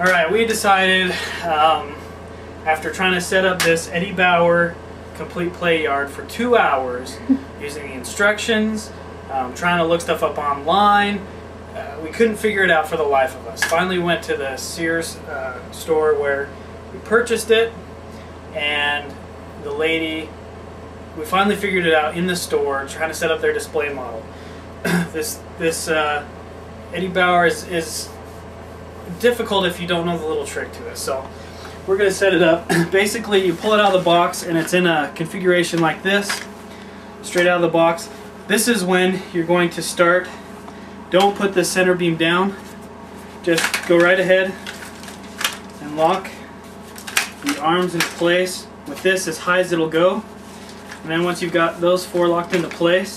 Alright, we decided, after trying to set up this Eddie Bauer complete play yard for 2 hours, using the instructions, trying to look stuff up online, we couldn't figure it out for the life of us. Finally went to the Sears store where we purchased it, and the lady, we finally figured it out in the store, trying to set up their display model. This Eddie Bauer is difficult if you don't know the little trick to it. So we're going to set it up. Basically, you pull it out of the box and it's in a configuration like this, straight out of the box. This is when you're going to start. Don't put the center beam down. Just go right ahead and lock the arms into place with this as high as it'll go. And then once you've got those 4 locked into place,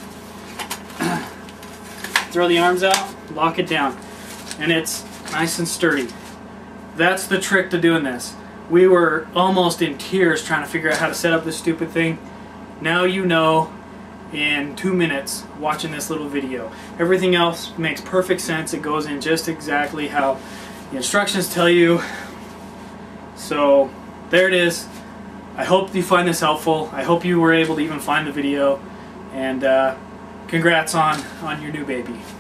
throw the arms out, lock it down, and it's nice and sturdy. That's the trick to doing this. We were almost in tears trying to figure out how to set up this stupid thing. Now you know in 2 minutes watching this little video. Everything else makes perfect sense. It goes in just exactly how the instructions tell you. So there it is. I hope you find this helpful. I hope you were able to even find the video, and congrats on your new baby.